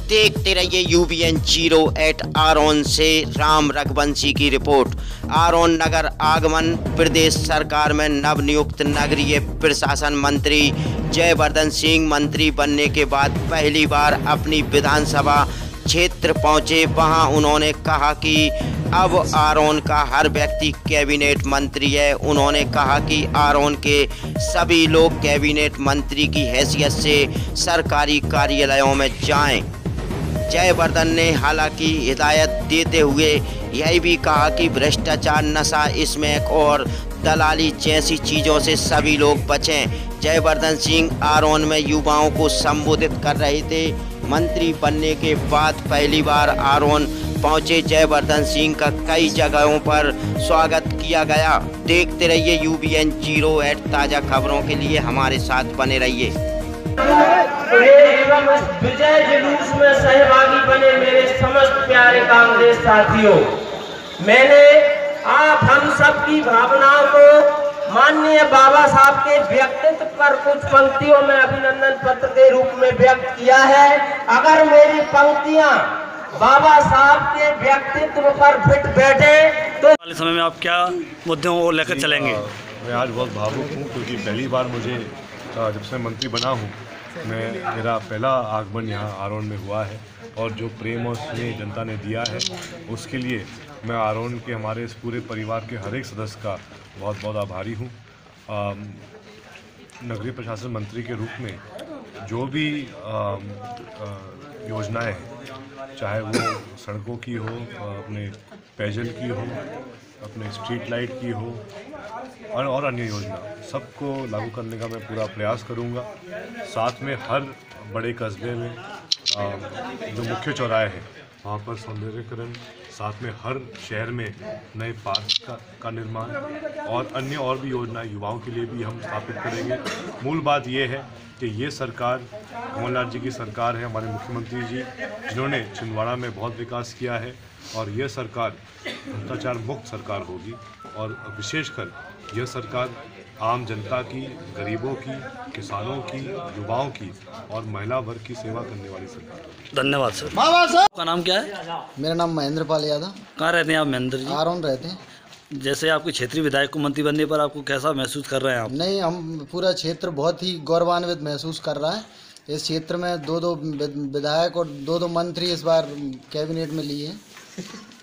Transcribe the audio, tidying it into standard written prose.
देखते रहिए UBN 08 आरोन से राम रघुवंशी की रिपोर्ट। आरोन नगर आगमन। प्रदेश सरकार में नवनियुक्त नगरीय प्रशासन मंत्री जयवर्धन सिंह मंत्री बनने के बाद पहली बार अपनी विधानसभा क्षेत्र पहुंचे। वहां उन्होंने कहा कि अब आरोन का हर व्यक्ति कैबिनेट मंत्री है। उन्होंने कहा कि आरोन के सभी लोग कैबिनेट मंत्री की हैसियत से सरकारी कार्यालयों में जाएं। जयवर्धन ने हालांकि हिदायत देते हुए यह भी कहा कि भ्रष्टाचार, नशा, स्मैक और दलाली जैसी चीज़ों से सभी लोग बचें। जयवर्धन सिंह आरोन में युवाओं को संबोधित कर रहे थे। मंत्री बनने के बाद पहली बार आरोन पहुंचे जयवर्धन सिंह का कई जगहों पर स्वागत किया गया। देखते रहिए UBN 08 ताज़ा खबरों के लिए हमारे साथ बने रहिए। एवं विजय जुलूस में सहभागी बने मेरे समस्त प्यारे कांग्रेस साथियों, मैंने आप हम सब की भावनाओं को माननीय बाबा साहब के व्यक्तित्व पर कुछ पंक्तियों में अभिनंदन पत्र के रूप में व्यक्त किया है। अगर मेरी पंक्तियां बाबा साहब के व्यक्तित्व पर फिट बैठे तो वाले समय में आप क्या मुद्दों को लेकर चलेंगे? मैं आज बहुत भावुक हूँ क्योंकि पहली बार मुझे जब से मंत्री बना हूँ मेरा पहला आगमन यहाँ आरोन में हुआ है और जो प्रेम और स्नेह जनता ने दिया है उसके लिए मैं आरोन के हमारे इस पूरे परिवार के हर एक सदस्य का बहुत बहुत आभारी हूँ। नगरीय प्रशासन मंत्री के रूप में जो भी योजनाएं हैं, चाहे वो सड़कों की हो, अपने पेयजल की हो, अपने स्ट्रीट लाइट की हो और अन्य योजना, सबको लागू करने का मैं पूरा प्रयास करूंगा। साथ में हर बड़े कस्बे में जो मुख्य चौराहे हैं वहाँ पर सौंदर्यीकरण, साथ में हर शहर में नए पार्क का निर्माण और अन्य और भी योजनाएं युवाओं के लिए भी हम स्थापित करेंगे। मूल बात ये है कि ये सरकार कमलनाथ जी की सरकार है, हमारे मुख्यमंत्री जी जिन्होंने छिंदवाड़ा में बहुत विकास किया है और ये सरकार भ्रष्टाचार मुक्त सरकार होगी और विशेषकर यह सरकार आम जनता की, गरीबों की, किसानों की, युवाओं की और महिला वर्ग की सेवा करने वाली सरकार। धन्यवाद सर। आपका नाम क्या है? मेरा नाम महेंद्र पाल यादव। कहाँ रहते हैं आप महेंद्र जी? आरोन रहते हैं। जैसे आपके क्षेत्रीय विधायक को मंत्री बनने पर आपको कैसा महसूस कर रहे हैं आप? नहीं, हम पूरा क्षेत्र बहुत ही गौरवान्वित महसूस कर रहा है। इस क्षेत्र में दो विधायक और दो मंत्री इस बार कैबिनेट में लिए हैं।